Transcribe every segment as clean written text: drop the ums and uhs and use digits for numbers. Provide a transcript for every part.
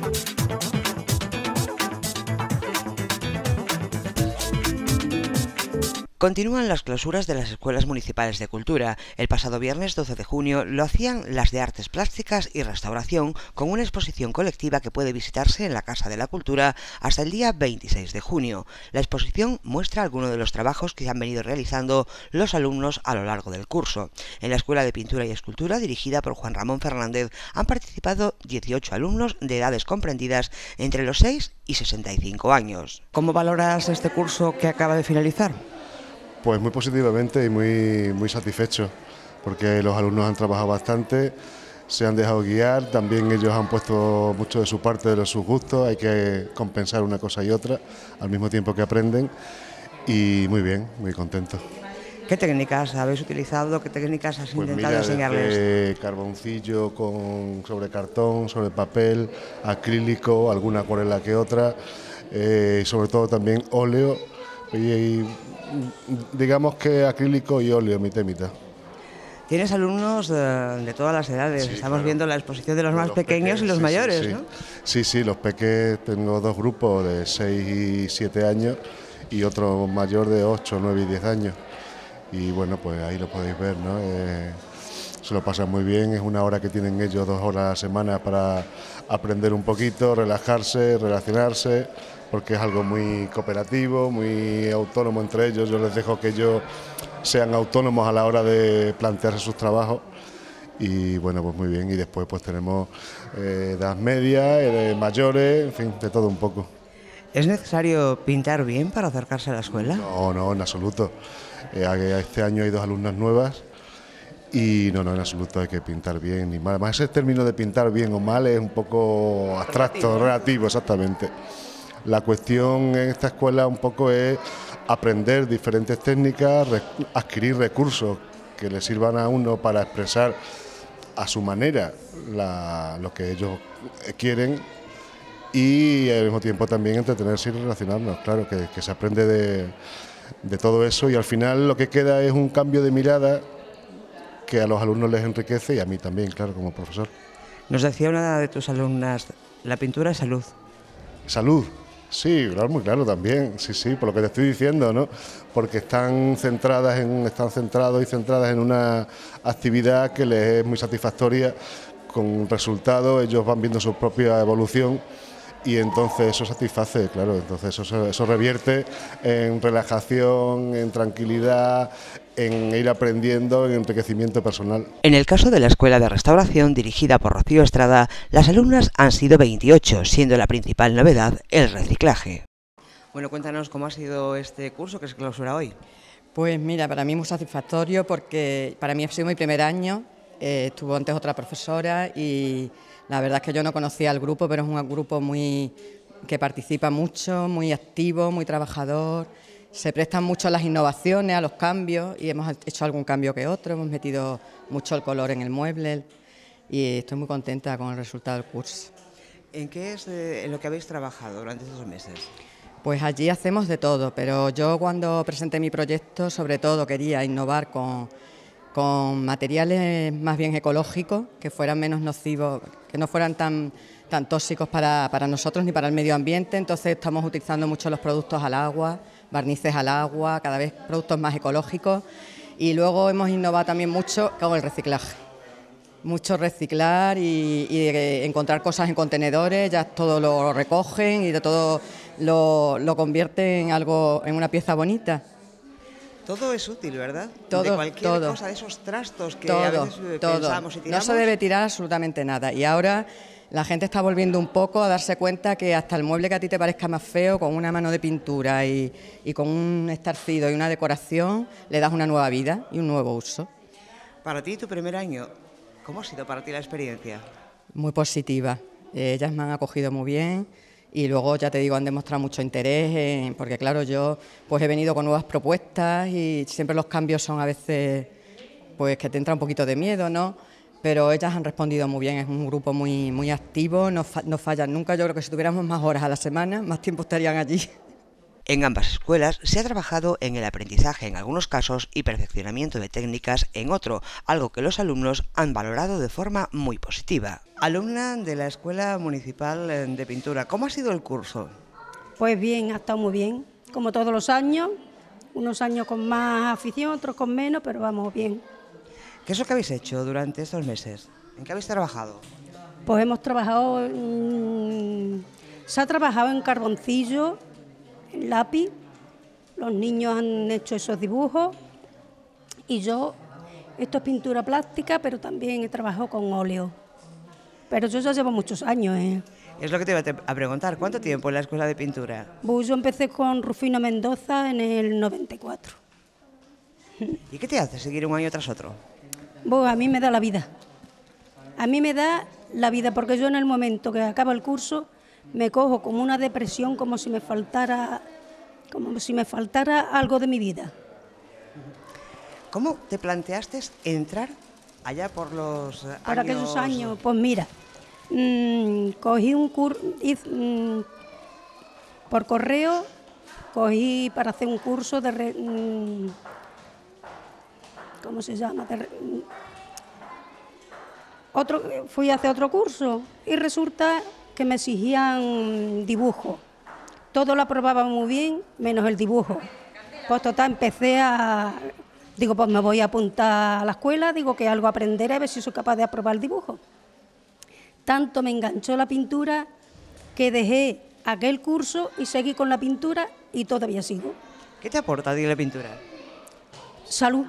Continúan las clausuras de las escuelas municipales de cultura. El pasado viernes 12 de junio lo hacían las de Artes Plásticas y Restauración con una exposición colectiva que puede visitarse en la Casa de la Cultura hasta el día 26 de junio. La exposición muestra algunos de los trabajos que han venido realizando los alumnos a lo largo del curso. En la Escuela de Pintura y Escultura, dirigida por Juan Ramón Fernández, han participado 18 alumnos de edades comprendidas entre los 6 y 65 años. ¿Cómo valoras este curso que acaba de finalizar? Pues muy positivamente y muy satisfecho, porque los alumnos han trabajado bastante, se han dejado guiar, también ellos han puesto mucho de su parte, de sus gustos, hay que compensar una cosa y otra al mismo tiempo que aprenden y muy bien, muy contento. ¿Qué técnicas habéis utilizado? ¿Qué técnicas has intentado enseñarles? Desde carboncillo sobre cartón, sobre papel, acrílico, alguna acuarela que otra, sobre todo también óleo y digamos que acrílico y óleo, mitad y mitad. Tienes alumnos de todas las edades, sí, estamos viendo la exposición de los más pequeños y los mayores, ¿no? Sí, los peques, tengo dos grupos de 6 y 7 años y otro mayor de 8, 9 y 10 años. Y bueno, pues ahí lo podéis ver, ¿no? Se lo pasan muy bien, es una hora que tienen ellos, 2 horas a la semana para aprender un poquito, relajarse, relacionarse, porque es algo muy cooperativo, muy autónomo entre ellos. Yo les dejo que ellos sean autónomos a la hora de plantearse sus trabajos y bueno, pues muy bien. Y después pues tenemos edad media, mayores, en fin, de todo un poco. ¿Es necesario pintar bien para acercarse a la escuela? No, en absoluto. Este año hay 2 alumnas nuevas y no, en absoluto hay que pintar bien ni mal. Además ese término de pintar bien o mal es un poco abstracto, relativo, exactamente. La cuestión en esta escuela un poco es aprender diferentes técnicas, adquirir recursos que le sirvan a uno para expresar a su manera lo que ellos quieren y al mismo tiempo también entretenerse y relacionarnos. Claro, que se aprende de todo eso y al final lo que queda es un cambio de mirada que a los alumnos les enriquece y a mí también, claro, como profesor. Nos decía una de tus alumnas, la pintura es salud. ¿Salud? Sí, claro, muy claro también, sí, por lo que te estoy diciendo, ¿no? Porque están centrados y centradas en una actividad que les es muy satisfactoria, con resultados, ellos van viendo su propia evolución y entonces eso satisface, claro, entonces eso revierte en relajación, en tranquilidad, en ir aprendiendo, en enriquecimiento personal. En el caso de la Escuela de Restauración, dirigida por Rocío Estrada, las alumnas han sido 28, siendo la principal novedad el reciclaje. Bueno, cuéntanos cómo ha sido este curso que se clausura hoy. Pues mira, para mí muy satisfactorio porque para mí ha sido mi primer año, estuvo antes otra profesora y la verdad es que yo no conocía al grupo, pero es un grupo que participa mucho, muy activo, muy trabajador. Se prestan mucho a las innovaciones, a los cambios y hemos hecho algún cambio que otro, hemos metido mucho el color en el mueble y estoy muy contenta con el resultado del curso. ¿En qué es en lo que habéis trabajado durante estos meses? Pues allí hacemos de todo, pero yo cuando presenté mi proyecto sobre todo quería innovar con materiales más bien ecológicos, que fueran menos nocivos, que no fueran tan tóxicos para nosotros ni para el medio ambiente, entonces estamos utilizando mucho los productos al agua, barnices al agua, cada vez productos más ecológicos y luego hemos innovado también mucho con el reciclaje. Mucho reciclar y encontrar cosas en contenedores, ya todo lo recogen y de todo lo convierten en una pieza bonita. Todo es útil, ¿verdad? Todo, de cualquier cosa, de esos trastos que a veces pensamos y tiramos. No se debe tirar absolutamente nada y ahora la gente está volviendo un poco a darse cuenta que hasta el mueble que a ti te parezca más feo, con una mano de pintura y con un estarcido y una decoración, le das una nueva vida y un nuevo uso. Para ti, tu primer año, ¿cómo ha sido para ti la experiencia? Muy positiva, ellas me han acogido muy bien y luego, ya te digo, han demostrado mucho interés, porque claro, yo pues he venido con nuevas propuestas y siempre los cambios son a veces pues que te entra un poquito de miedo, ¿no? Pero ellas han respondido muy bien, es un grupo muy activo, no fallan nunca. Yo creo que si tuviéramos más horas a la semana, más tiempo estarían allí. En ambas escuelas se ha trabajado en el aprendizaje en algunos casos y perfeccionamiento de técnicas en otro, algo que los alumnos han valorado de forma muy positiva. Alumna de la Escuela Municipal de Pintura, ¿cómo ha sido el curso? Pues bien, ha estado muy bien, como todos los años, unos años con más afición, otros con menos, pero vamos bien. ¿Qué es lo que habéis hecho durante estos meses? ¿En qué habéis trabajado? Pues hemos trabajado, se ha trabajado en carboncillo, en lápiz, los niños han hecho esos dibujos y yo, esto es pintura plástica, pero también he trabajado con óleo. Pero yo ya llevo muchos años. Es lo que te iba a preguntar, ¿cuánto tiempo en la escuela de pintura? Pues yo empecé con Rufino Mendoza en el 94. ¿Y qué te hace seguir un año tras otro? Pues a mí me da la vida. A mí me da la vida porque yo en el momento que acaba el curso me cojo como una depresión, como si me faltara algo de mi vida. ¿Cómo te planteaste entrar allá por los años? Por aquellos años, pues mira, cogí un curso, por correo, cogí para hacer un curso de, ¿cómo se llama? Fui a hacer otro curso y resulta que me exigían dibujo. Todo lo aprobaba muy bien, menos el dibujo. Pues total, digo, pues me voy a apuntar a la escuela, digo que algo aprenderé, a ver si soy capaz de aprobar el dibujo. Tanto me enganchó la pintura que dejé aquel curso y seguí con la pintura y todavía sigo. ¿Qué te aporta a ti la pintura? Salud,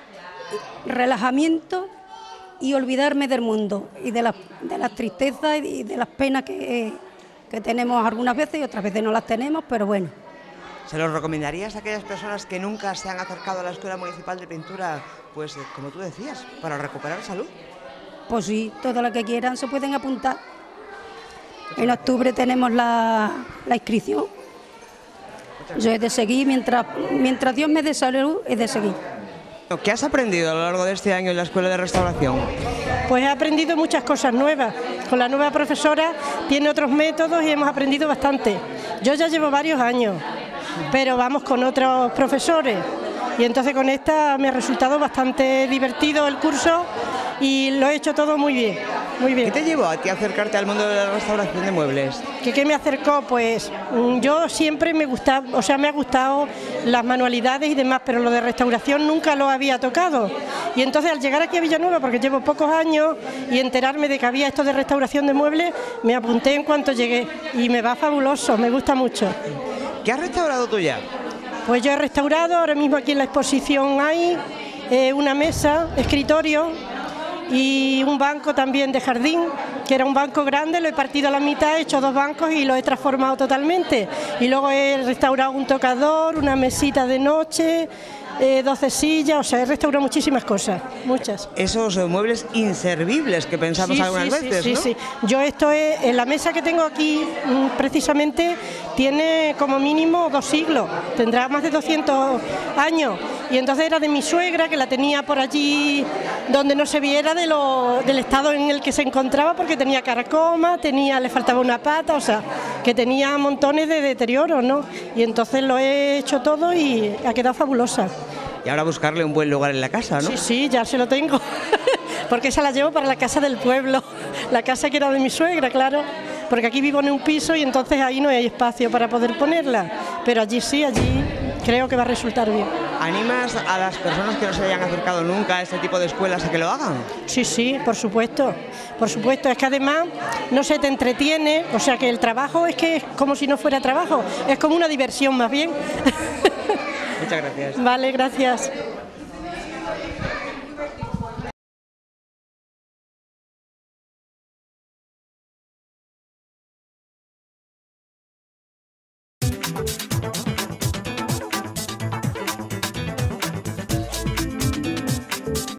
relajamiento y olvidarme del mundo y de las tristezas y de las penas que tenemos algunas veces y otras veces no las tenemos, pero bueno. ¿Se lo recomendarías a aquellas personas que nunca se han acercado a la Escuela Municipal de Pintura, pues como tú decías, para recuperar salud? Pues sí, todo lo que quieran se pueden apuntar. En octubre tenemos la inscripción. Yo he de seguir, mientras Dios me dé salud, he de seguir. ¿Qué has aprendido a lo largo de este año en la Escuela de Restauración? Pues he aprendido muchas cosas nuevas. Con la nueva profesora tiene otros métodos y hemos aprendido bastante. Yo ya llevo varios años, pero vamos con otros profesores. Y entonces con esta me ha resultado bastante divertido el curso y lo he hecho todo muy bien, muy bien. ¿Qué te llevó a ti a acercarte al mundo de la restauración de muebles? ¿Qué me acercó? Pues yo siempre me ha gustado las manualidades y demás, pero lo de restauración nunca lo había tocado. Y entonces al llegar aquí a Villanueva, porque llevo pocos años, y enterarme de que había esto de restauración de muebles, me apunté en cuanto llegué y me va fabuloso, me gusta mucho. ¿Qué has restaurado tú ya? Pues yo he restaurado, ahora mismo aquí en la exposición hay una mesa, escritorio y un banco también de jardín, que era un banco grande, lo he partido a la mitad, he hecho 2 bancos y lo he transformado totalmente. Y luego he restaurado un tocador, una mesita de noche, 12 sillas, o sea, he restaurado muchísimas cosas, muchas. Esos muebles inservibles que pensamos algunas veces, sí, ¿no? Sí, yo en la mesa que tengo aquí, precisamente, tiene como mínimo 2 siglos, tendrá más de 200 años, y entonces era de mi suegra, que la tenía por allí donde no se viera del estado en el que se encontraba, porque tenía carcoma, le faltaba una pata, o sea, que tenía montones de deterioros, ¿no? Y entonces lo he hecho todo y ha quedado fabulosa. Y ahora buscarle un buen lugar en la casa, ¿no? Sí, ya se lo tengo, porque esa la llevo para la casa del pueblo, la casa que era de mi suegra, claro, porque aquí vivo en un piso y entonces ahí no hay espacio para poder ponerla, pero allí sí, allí creo que va a resultar bien. ¿Animas a las personas que no se hayan acercado nunca a este tipo de escuelas a que lo hagan? Sí, por supuesto, es que además no se te entretiene, o sea que el trabajo es como si no fuera trabajo, es como una diversión más bien. Muchas gracias. Vale, gracias.